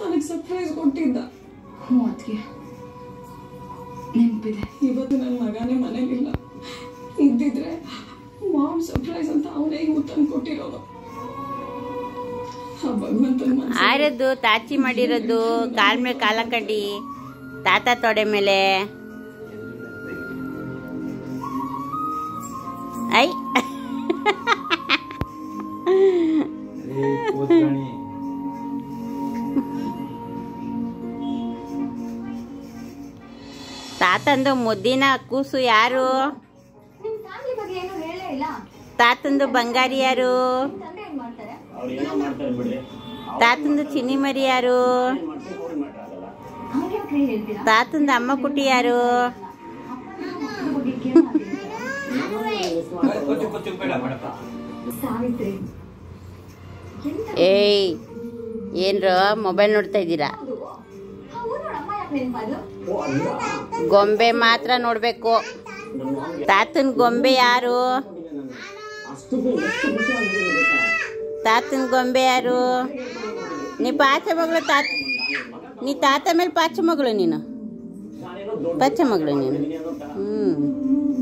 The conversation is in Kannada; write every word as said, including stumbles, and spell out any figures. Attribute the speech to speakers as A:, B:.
A: ನನಗೆ ಸರ್ಪ್ರೈಸ್ ಕೊಟ್ಟಿದ್ದ.
B: ಹ್ಞೂ ಅದಕ್ಕೆ ನೆನಪಿದೆ.
A: ಇವತ್ತು ನನ್ನ ಮಗನೇ ಮನೇಲಿಲ್ಲ. ಇದ್ದಿದ್ರೆ ಮಾಮ್ ಸರ್ಪ್ರೈಸ್ ಅಂತ ಅವನೇ ಇವು ತಂದು ಕೊಟ್ಟಿರೋದು. ಆ ಭಗವಂತನ
C: ಆರದ್ದು ತಾಚಿ ಮಾಡಿರೋದು ಕಾಲ್ ಮೇಲೆ ಕಾಲ ಕಡ್ಡಿ ತಾತ ತೊಡೆ ಮೇಲೆ ಐ ತಾತಂದು ಮುದ್ದಿನ ಕೂಸು ಯಾರು? ತಾತಂದು ಬಂಗಾರಿ ಯಾರು? ತಾತಂದು ಚಿನ್ನಿ ಮರಿ ಯಾರು? ತಾತಂದು ಅಮ್ಮ ಕುಟ್ಟಿ ಯಾರು? ಏಯ್ ಏನ್ರ ಮೊಬೈಲ್ ನೋಡ್ತಾ ಇದ್ದೀರಾ? ಗೊಂಬೆ ಮಾತ್ರ ನೋಡ್ಬೇಕು. ತಾತನ್ ಗೊಂಬೆ ಯಾರು? ತಾತನ್ ಗೊಂಬೆ ಯಾರು? ನೀ ಪಾಚ ಮಗಳು. ತಾತ ನೀ ತಾತ ಮೇಲೆ ಪಾಚ ಮಗಳು. ನೀನು ಪಾಚ ಮಗಳು ನೀನು. ಹ್ಮ್